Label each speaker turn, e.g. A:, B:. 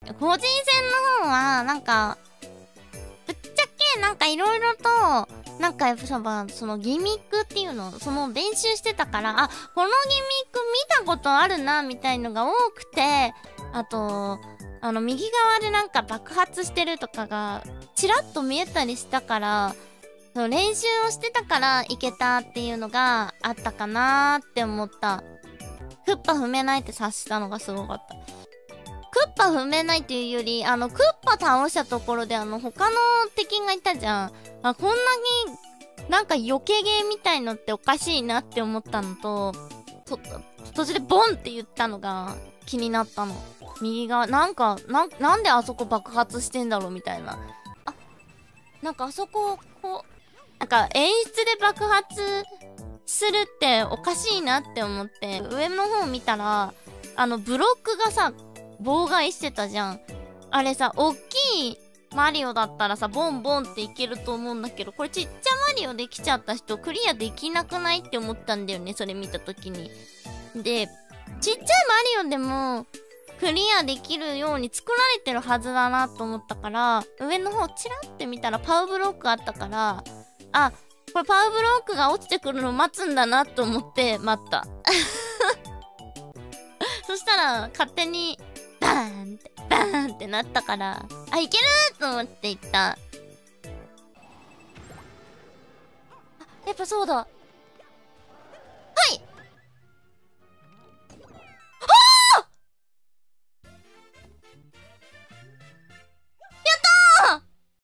A: 個人戦の方は、なんか、ぶっちゃけ、なんかいろいろと、なんかやっぱそのギミックっていうの、その練習してたから、あ、このギミック見たことあるな、みたいのが多くて、あと、右側でなんか爆発してるとかが、チラッと見えたりしたから、その練習をしてたからいけたっていうのがあったかなーって思った。クッパ踏めないって察したのがすごかった。クッパ踏めないっていうより、クッパ倒したところで他の敵がいたじゃん。あ、こんなになんか避けゲーみたいのっておかしいなって思ったのと、途中でボンって言ったのが気になったの。右側、なんであそこ爆発してんだろうみたいな。あ、なんかあそこ、こう、なんか演出で爆発するっておかしいなって思って、上の方見たら、ブロックがさ、妨害してたじゃん。あれさ、おっきいマリオだったらさ、ボンボンっていけると思うんだけど、これちっちゃマリオできちゃった人、クリアできなくないって思ったんだよね、それ見たときに。で、ちっちゃいマリオでも、クリアできるように作られてるはずだなと思ったから、上の方チラって見たらパウブロックあったから、あ、これパウブロックが落ちてくるの待つんだなと思って待った。そしたら勝手にバーンってバーンってなったから、あ、いけると思って行った。あ、やっぱそうだ。